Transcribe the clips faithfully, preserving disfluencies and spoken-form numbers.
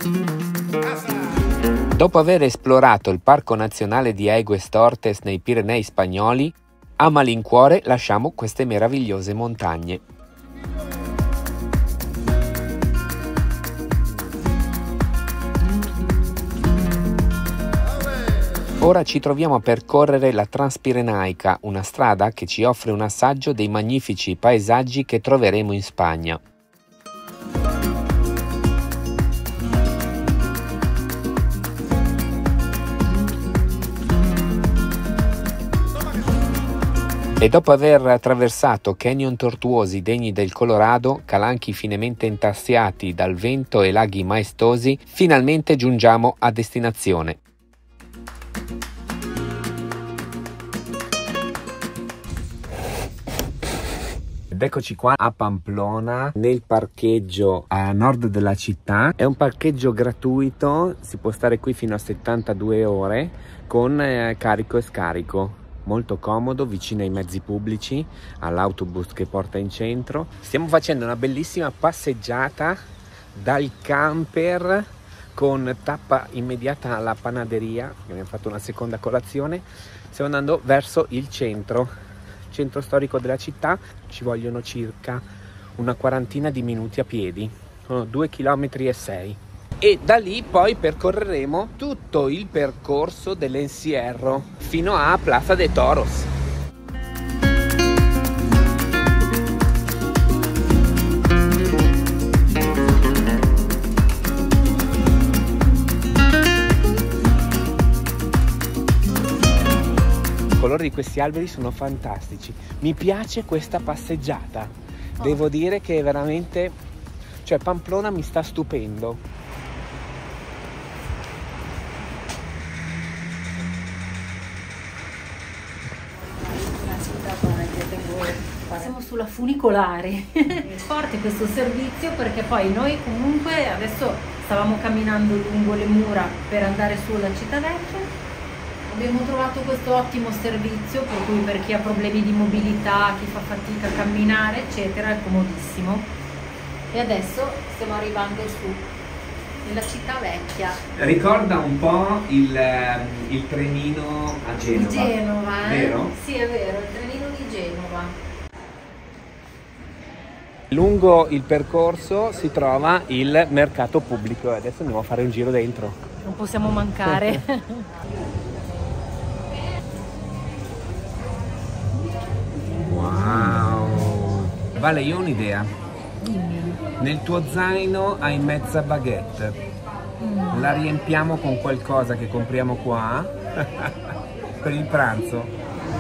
Dopo aver esplorato il Parco Nazionale di Aigües Tortes nei Pirenei spagnoli, a malincuore lasciamo queste meravigliose montagne. Ora ci troviamo a percorrere la Transpirenaica, una strada che ci offre un assaggio dei magnifici paesaggi che troveremo in Spagna. E dopo aver attraversato canyon tortuosi degni del Colorado, calanchi finemente intarsiati dal vento e laghi maestosi, finalmente giungiamo a destinazione. Ed eccoci qua a Pamplona, nel parcheggio a nord della città. È un parcheggio gratuito, si può stare qui fino a settantadue ore con eh, carico e scarico. Molto comodo, vicino ai mezzi pubblici, all'autobus che porta in centro. Stiamo facendo una bellissima passeggiata dal camper con tappa immediata alla panaderia. Abbiamo fatto una seconda colazione. Stiamo andando verso il centro, centro storico della città. Ci vogliono circa una quarantina di minuti a piedi, sono due chilometri e sei. E da lì poi percorreremo tutto il percorso dell'Encierro fino a Plaza de Toros. I colori di questi alberi sono fantastici. Mi piace questa passeggiata. Devo dire che veramente, cioè Pamplona mi sta stupendo. Siamo sulla funicolare. Forte questo servizio, perché poi noi comunque adesso stavamo camminando lungo le mura per andare sulla città vecchia. Abbiamo trovato questo ottimo servizio, per cui per chi ha problemi di mobilità, chi fa fatica a camminare eccetera, è comodissimo. E adesso stiamo arrivando su nella città vecchia. Ricorda un po' il, il trenino a Genova. Di Genova, eh? Vero? Sì, è vero, il trenino di Genova. Lungo il percorso si trova il mercato pubblico e adesso andiamo a fare un giro dentro. Non possiamo mancare. Wow! Vale, io ho un'idea. Dimmi. Nel tuo zaino hai mezza baguette. Mm. La riempiamo con qualcosa che compriamo qua per il pranzo.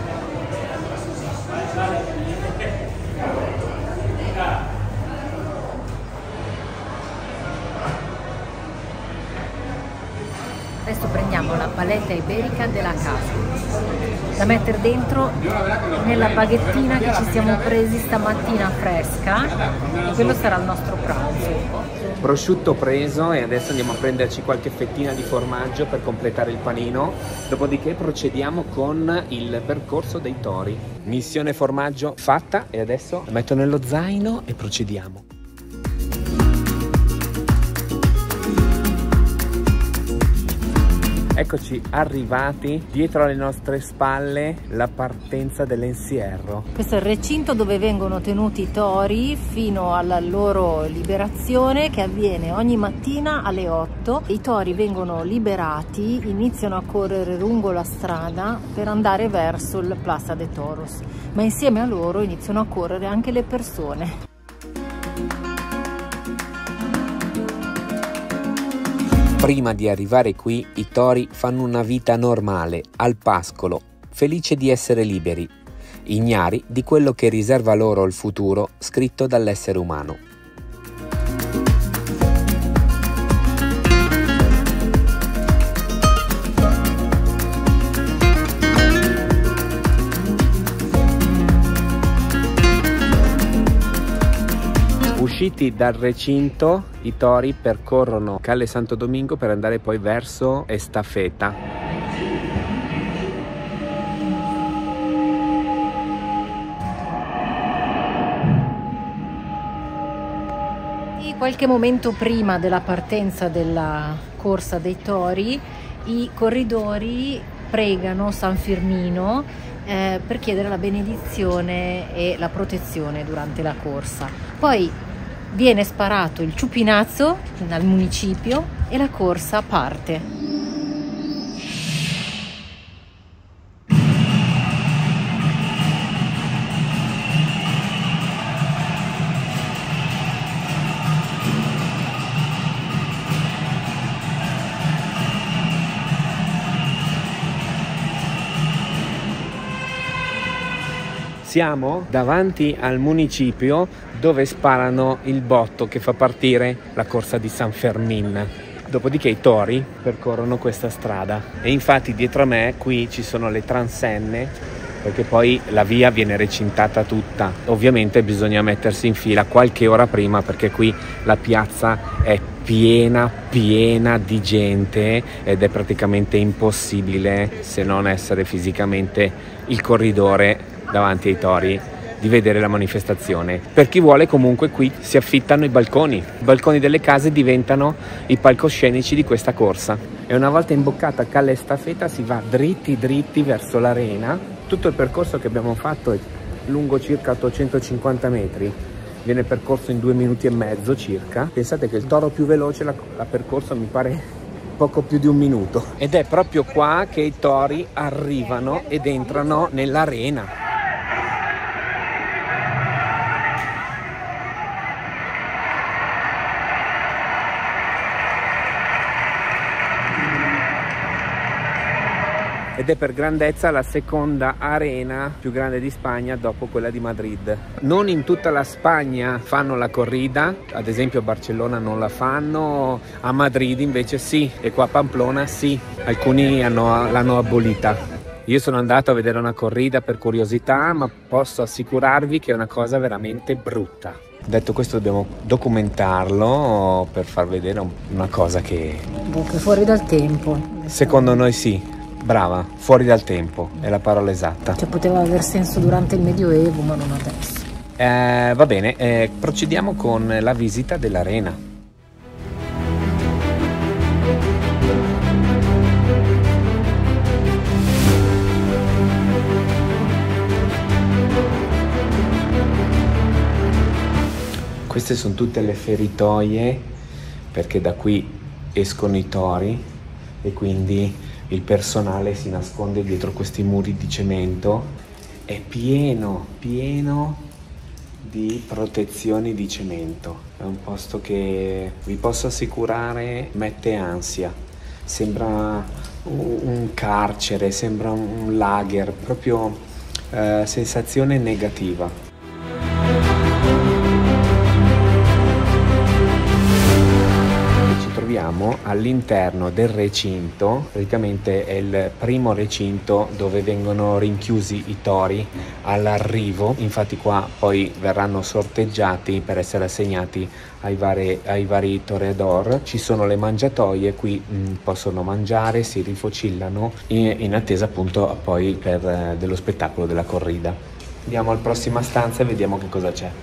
Adesso prendiamo la paletta iberica della casa da mettere dentro nella baghettina che ci siamo presi stamattina fresca, e quello sarà il nostro pranzo. Prosciutto preso e adesso andiamo a prenderci qualche fettina di formaggio per completare il panino, dopodiché procediamo con il percorso dei tori. Missione formaggio fatta e adesso la metto nello zaino e procediamo. Eccoci arrivati, dietro alle nostre spalle la partenza dell'Encierro. Questo è il recinto dove vengono tenuti i tori fino alla loro liberazione, che avviene ogni mattina alle otto. I tori vengono liberati, iniziano a correre lungo la strada per andare verso il Plaza de Toros, ma insieme a loro iniziano a correre anche le persone. Prima di arrivare qui, i tori fanno una vita normale, al pascolo, felici di essere liberi, ignari di quello che riserva loro il futuro scritto dall'essere umano. Usciti dal recinto, i tori percorrono Calle Santo Domingo per andare poi verso Estafeta. Qualche momento prima della partenza della corsa dei tori, i corridori pregano San Firmino eh, per chiedere la benedizione e la protezione durante la corsa. Poi viene sparato il ciupinazzo dal municipio e la corsa parte. Siamo davanti al municipio dove sparano il botto che fa partire la corsa di San Fermín. Dopodiché i tori percorrono questa strada e infatti dietro a me qui ci sono le transenne, perché poi la via viene recintata tutta. Ovviamente bisogna mettersi in fila qualche ora prima, perché qui la piazza è piena piena di gente ed è praticamente impossibile, se non essere fisicamente il corridore davanti ai tori, di vedere la manifestazione. Per chi vuole, comunque qui si affittano i balconi. I balconi delle case diventano i palcoscenici di questa corsa. E una volta imboccata Calle Estafeta si va dritti dritti verso l'arena. Tutto il percorso che abbiamo fatto è lungo circa ottocentocinquanta metri. Viene percorso in due minuti e mezzo circa. Pensate che il toro più veloce l'ha percorso, mi pare, poco più di un minuto. Ed è proprio qua che i tori arrivano ed entrano nell'arena. Ed è per grandezza la seconda arena più grande di Spagna dopo quella di Madrid. Non in tutta la Spagna fanno la corrida, ad esempio a Barcellona non la fanno, a Madrid invece sì, e qua a Pamplona sì, alcuni l'hanno abolita. Io sono andato a vedere una corrida per curiosità, ma posso assicurarvi che è una cosa veramente brutta. Detto questo, dobbiamo documentarlo per far vedere una cosa che... Che fuori dal tempo. Secondo noi sì. Brava, fuori dal tempo, è la parola esatta. Cioè poteva aver senso durante il Medioevo, ma non adesso. Eh, va bene, eh, procediamo con la visita dell'arena. Queste sono tutte le feritoie, perché da qui escono i tori e quindi il personale si nasconde dietro questi muri di cemento. È pieno, pieno di protezioni di cemento. È un posto che vi posso assicurare mette ansia. Sembra un carcere, sembra un lager, proprio eh, sensazione negativa. All'interno del recinto, praticamente è il primo recinto dove vengono rinchiusi i tori all'arrivo. Infatti qua poi verranno sorteggiati per essere assegnati ai vari, ai vari toreador. Ci sono le mangiatoie, qui mh, possono mangiare, si rifocillano in, in attesa appunto poi per, eh, dello spettacolo della corrida. Andiamo alla prossima stanza e vediamo che cosa c'è.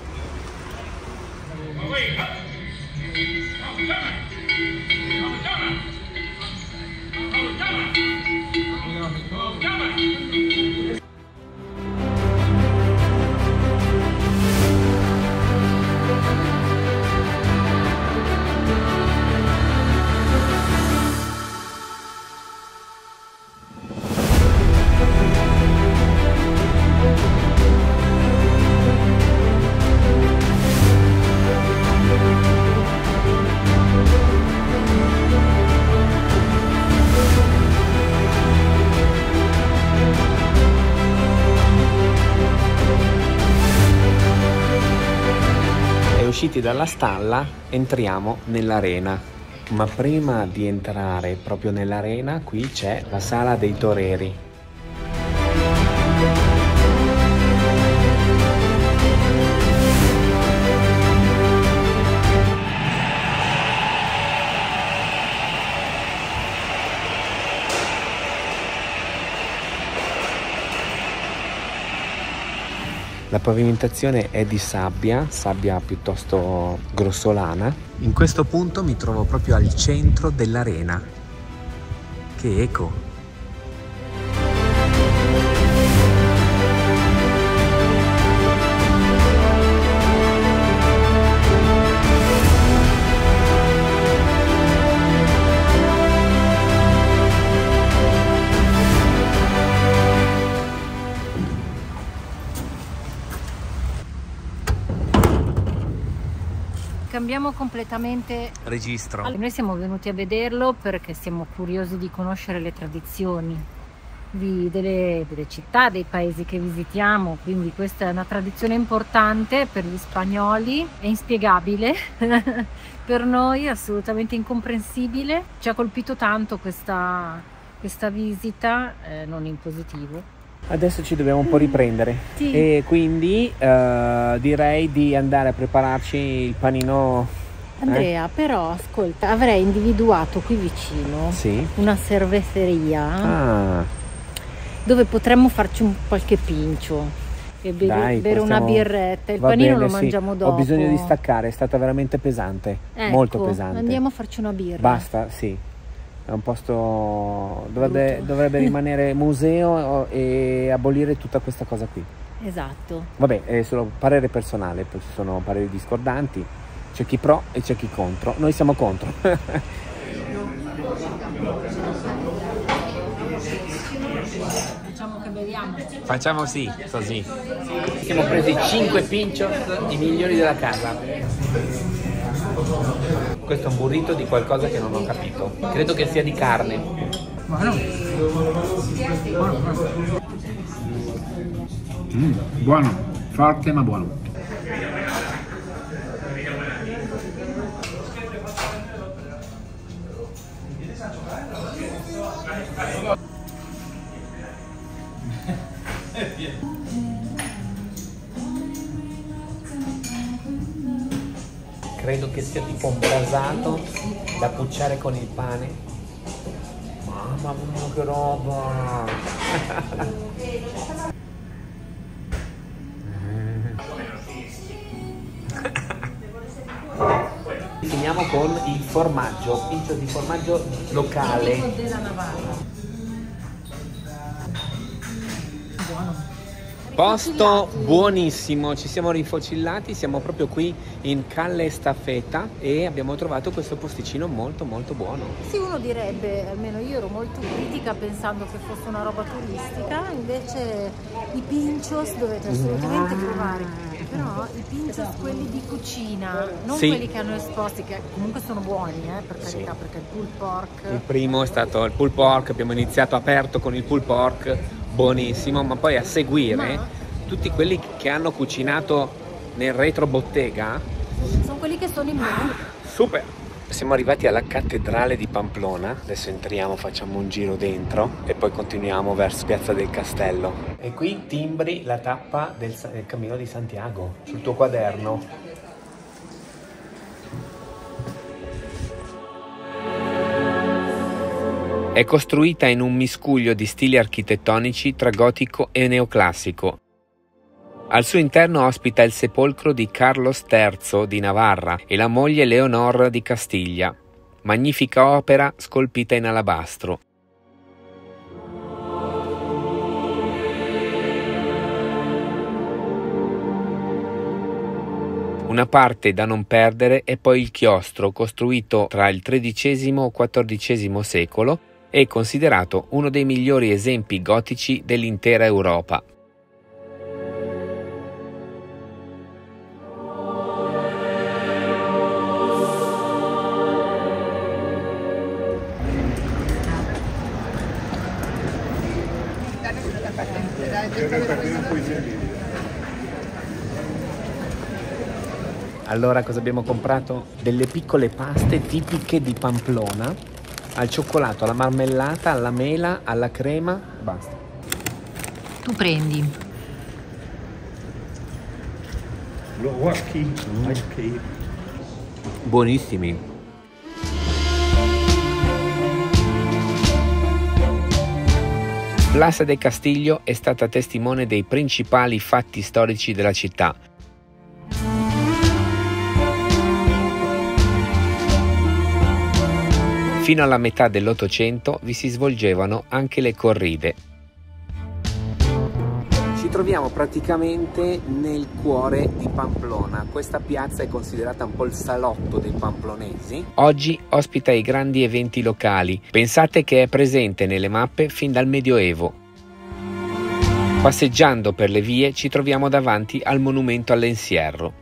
Usciti dalla stalla entriamo nell'arena, ma prima di entrare proprio nell'arena qui c'è la sala dei toreri. La pavimentazione è di sabbia, sabbia piuttosto grossolana. In questo punto mi trovo proprio al centro dell'arena. Che eco! Cambiamo completamente registro. Noi siamo venuti a vederlo perché siamo curiosi di conoscere le tradizioni di, delle, delle città, dei paesi che visitiamo, quindi questa è una tradizione importante per gli spagnoli, è inspiegabile, per noi assolutamente incomprensibile. Ci ha colpito tanto questa, questa visita, eh, non in positivo. Adesso ci dobbiamo un po' riprendere, sì. E quindi uh, direi di andare a prepararci il panino. Andrea, eh? Però ascolta, avrei individuato qui vicino sì. una cerveseria ah. dove potremmo farci un qualche pincio e bere, Dai, bere possiamo... una birretta. Il Va panino bene, lo mangiamo sì. dopo. Ho bisogno di staccare, è stata veramente pesante, ecco, molto pesante. Andiamo a farci una birra. Basta, sì. È un posto dovrebbe, dovrebbe rimanere museo e abolire tutta questa cosa qui. Esatto. Vabbè, è solo parere personale, poi ci sono pareri discordanti, c'è chi pro e c'è chi contro. Noi siamo contro. Facciamo che beviamo. Facciamo sì, così. Siamo presi cinque pinchos, i migliori della casa. Questo è un burrito di qualcosa che non ho capito. Credo che sia di carne. Buono. Buono, buono. Mm, buono, forte ma buono. Credo che sia tipo un brasato da pucciare con il pane. Mamma mia, che roba! Finiamo con il formaggio, pincio di formaggio locale. Della Navarra. Buono. Posto buonissimo, ci siamo rifocillati, siamo proprio qui in Calle Estafeta e abbiamo trovato questo posticino molto molto buono. Sì, uno direbbe, almeno io ero molto critica pensando che fosse una roba turistica, invece i pinchos dovete assolutamente provare, però i pinchos quelli di cucina, non sì. quelli che hanno esposti, che comunque sono buoni, eh, per carità, sì. Perché il pulled pork... Il primo è stato il pulled pork, abbiamo iniziato aperto con il pulled pork, buonissimo, ma poi a seguire ma... tutti quelli che hanno cucinato nel retro bottega sono quelli che sono in menù. Super! Siamo arrivati alla cattedrale di Pamplona, adesso entriamo, facciamo un giro dentro e poi continuiamo verso Piazza del Castello. E qui timbri la tappa del, del Cammino di Santiago sul tuo quaderno. È costruita in un miscuglio di stili architettonici tra gotico e neoclassico. Al suo interno ospita il sepolcro di Carlos terzo di Navarra e la moglie Leonor di Castiglia, magnifica opera scolpita in alabastro. Una parte da non perdere è poi il chiostro, costruito tra il tredicesimo e quattordicesimo secolo e considerato uno dei migliori esempi gotici dell'intera Europa. Allora cosa abbiamo comprato? Delle piccole paste tipiche di Pamplona, al cioccolato, alla marmellata, alla mela, alla crema, basta. Tu prendi. Buonissimi. Plaza del Castillo è stata testimone dei principali fatti storici della città. Fino alla metà dell'Ottocento vi si svolgevano anche le corride. Ci troviamo praticamente nel cuore di Pamplona. Questa piazza è considerata un po' il salotto dei pamplonesi. Oggi ospita i grandi eventi locali. Pensate che è presente nelle mappe fin dal Medioevo. Passeggiando per le vie ci troviamo davanti al monumento all'Ensierro.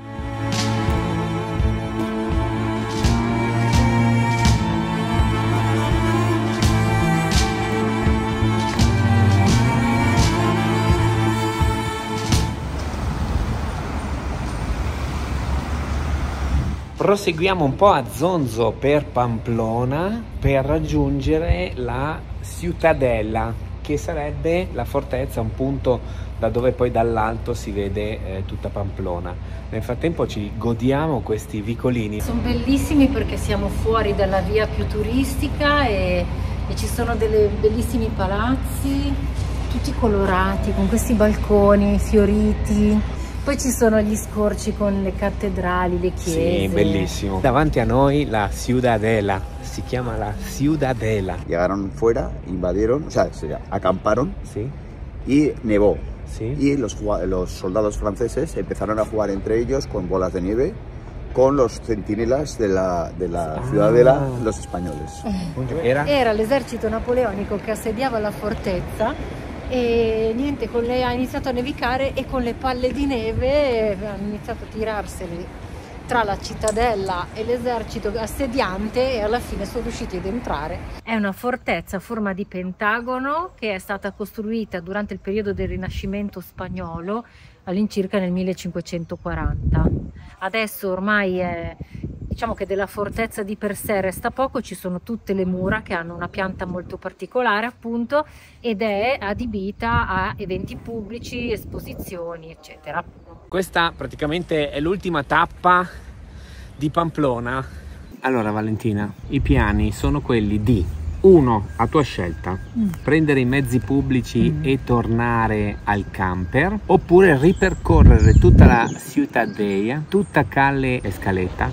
Proseguiamo un po' a zonzo per Pamplona per raggiungere la Ciutadella, che sarebbe la fortezza, un punto da dove poi dall'alto si vede eh, tutta Pamplona. Nel frattempo ci godiamo questi vicolini. Sono bellissimi perché siamo fuori dalla via più turistica e, e ci sono dei bellissimi palazzi, tutti colorati, con questi balconi fioriti. Poi ci sono gli scorci con le cattedrali, le chiese. Sì, bellissimo. Davanti a noi la Ciudadela, si chiama la Ciudadela. Llegaron fuera, invadieron, o sea, se acamparon, sí, y nevó. Sí. Y los, los soldados franceses empezaron a jugar entre ellos con bolas de nieve con los centinelas de la, de la ah. Ciudadela, los españoles. Era, Era l'esercito napoleonico che assediava la fortezza. E niente, con le, ha iniziato a nevicare e con le palle di neve hanno iniziato a tirarseli tra la cittadella e l'esercito assediante e alla fine sono riusciti ad entrare. È una fortezza a forma di pentagono che è stata costruita durante il periodo del Rinascimento spagnolo all'incirca nel millecinquecentoquaranta. Adesso ormai è, diciamo che della fortezza di per sé resta poco, ci sono tutte le mura che hanno una pianta molto particolare appunto ed è adibita a eventi pubblici, esposizioni eccetera. Questa praticamente è l'ultima tappa di Pamplona. Allora Valentina, i piani sono quelli di uno, a tua scelta, mm. prendere i mezzi pubblici mm. e tornare al camper, oppure ripercorrere tutta la Ciutadella, tutta Calle Escaleta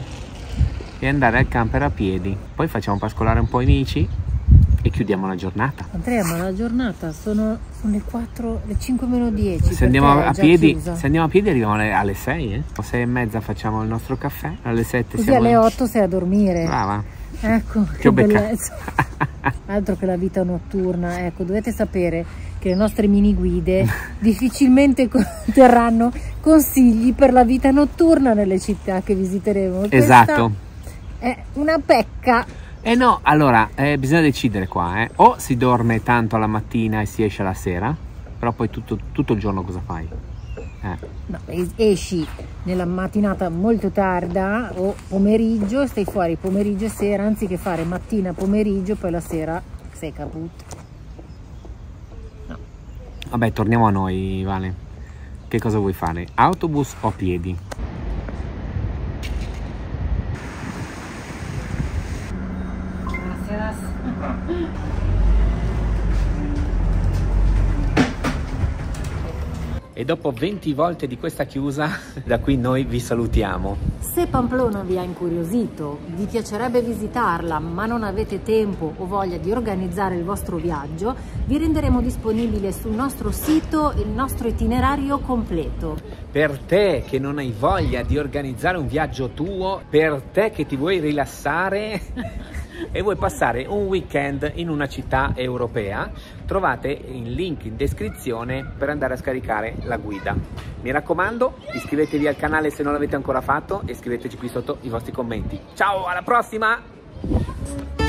e andare al camper a piedi. Poi facciamo pascolare un po' i amici e chiudiamo la giornata. Andrea, ma la giornata sono, sono le quattro, le cinque meno dieci. Se andiamo a piedi, se andiamo a piedi arriviamo alle, alle sei, eh? O sei e mezza facciamo il nostro caffè, alle sette così siamo alle otto sei a dormire. Brava. Ecco, che bellezza. Altro che la vita notturna. Ecco, dovete sapere che le nostre mini guide difficilmente terranno consigli per la vita notturna nelle città che visiteremo. Esatto. Questa è una pecca. Eh no, allora, eh, bisogna decidere qua, eh. O si dorme tanto alla mattina e si esce la sera, però poi tutto, tutto il giorno cosa fai? Eh. No, esci nella mattinata molto tarda o pomeriggio, stai fuori pomeriggio e sera, anziché fare mattina pomeriggio, poi la sera sei caput. No. Vabbè, torniamo a noi, Vale. Che cosa vuoi fare? Autobus o piedi? E dopo venti volte di questa chiusa, da qui noi vi salutiamo. Se Pamplona vi ha incuriosito, vi piacerebbe visitarla, ma non avete tempo o voglia di organizzare il vostro viaggio, vi renderemo disponibile sul nostro sito il nostro itinerario completo. Per te che non hai voglia di organizzare un viaggio tuo, per te che ti vuoi rilassare e vuoi passare un weekend in una città europea, trovate il link in descrizione per andare a scaricare la guida. Mi raccomando, iscrivetevi al canale se non l'avete ancora fatto e scriveteci qui sotto i vostri commenti. Ciao, alla prossima!